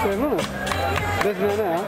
देख लो ना 10 महीने हैं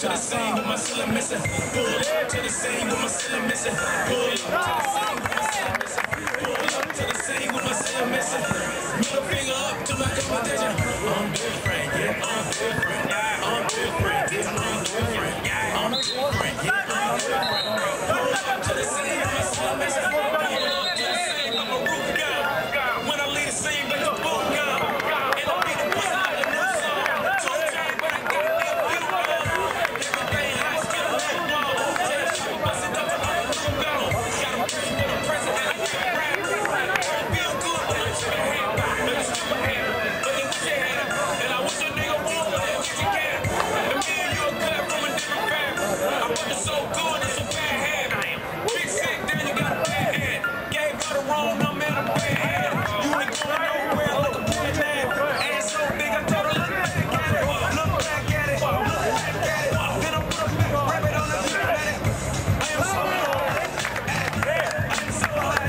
to the scene with my ceiling missing. Pull up to the scene with my ceiling missing. Pull up to the scene with my ceiling missing. Middle finger up to my competition. I'm different, yeah, I'm different. I'm different, yeah, I'm different. I'm different, yeah, I'm different. Pull up to the scene with my ceiling missing. Pull up to the scene, I'm a roof guy. When I leave the scene, back to boom guy. And I beat the pussy like a new song. Two chains, but I got me a few guns. Everything high, still a lit wall. Tell the shit, bust it up, I'm a new gone. Got a person with a president, I can't rap. Feel good, but I'm trying to have back. But it's stupid hair, but they wish they had it. And I wish a nigga would, but they wish you can. And me and you are cut from a different path. I put it so good, it's a bad habit. Big sick, then you got a bad head. Gave her the wrong number and a bad head. You ain't going nowhere, look a bad man. Ass so big, I told her, look back at it. Look back at it. Look back at it. Then I put a big rabbit on the dramatic. I am so hard. I am so hard.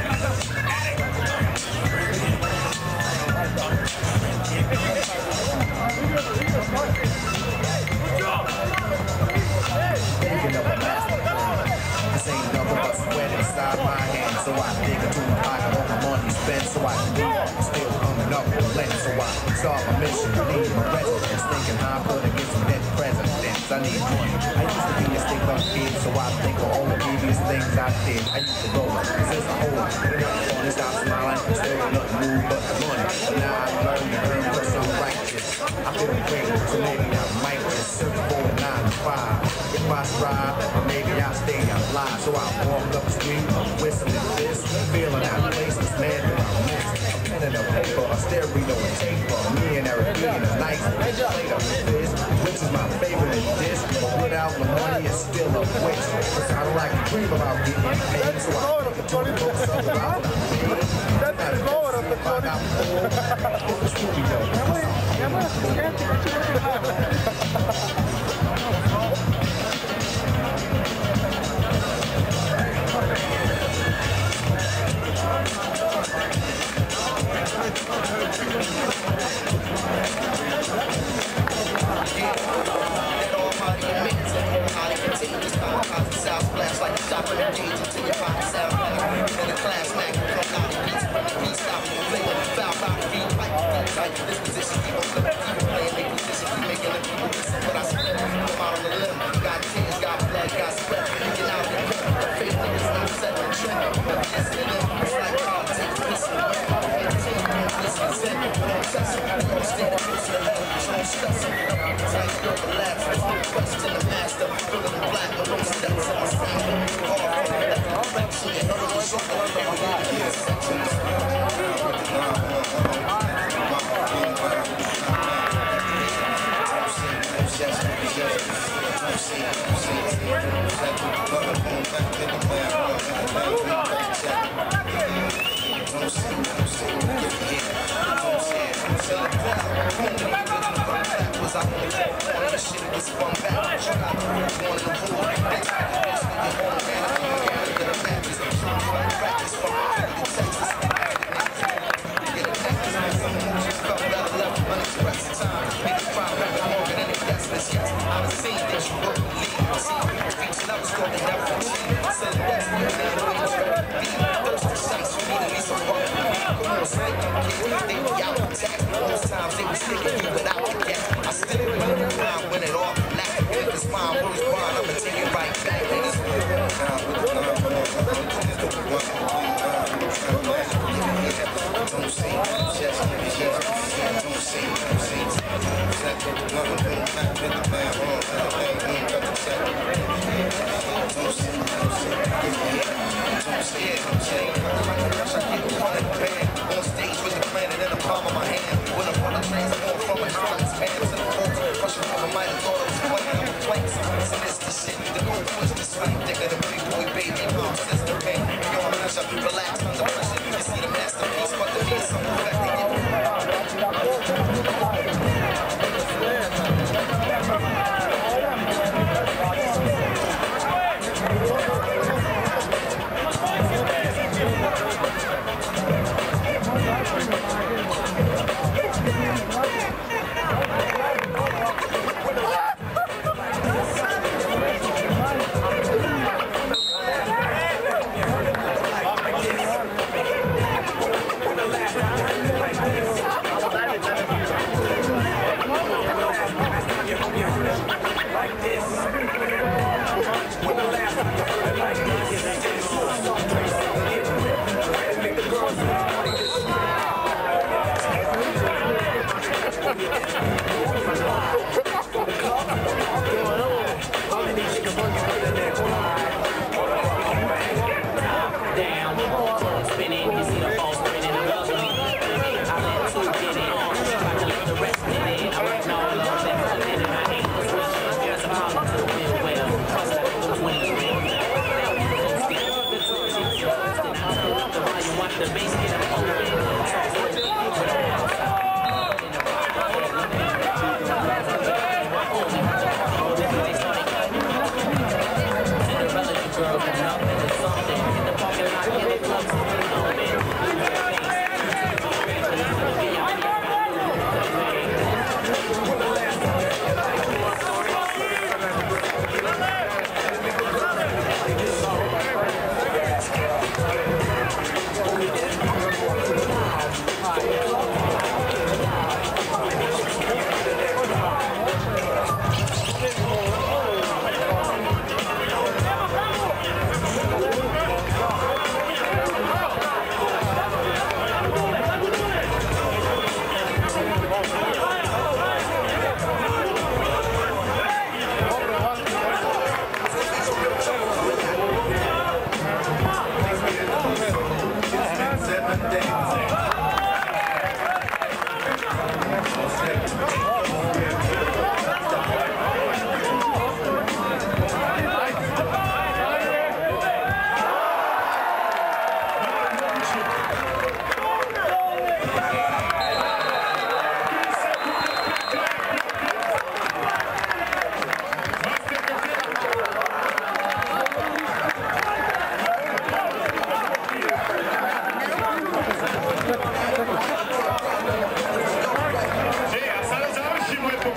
This ain't nothing but sweat inside my hands. So I dig into my pocket, all my money spent. So I can do still coming up with length. So I start my mission, leave my residence, thinking how I'm gonna get some dead presidents. I need money. I used to be a stick-up kid, so I think of all the previous things I did. I used to go, since I hold on, stop smiling, still nothing move but the money. But now I learn to earn because I'm righteous. I feel great, so maybe I might just search for a 9 to 5. If I strive, or maybe I'll stay alive. So I walk up the street, whistling this, feeling out of place, this man that I miss. A pen and a paper, a stereo, a tape for me and Eric being a nice plate of fish, which is my favorite dish. But without the money, it's still a wish. Cause I don't like to dream about getting paid, so I think a total books up about what I made. That's the Lord of the Tony.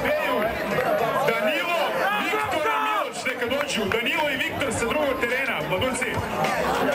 Beju, Danilo, Viktora, Miloš, neka dođu. Danilo i Viktor sa drugog terena, mladunci.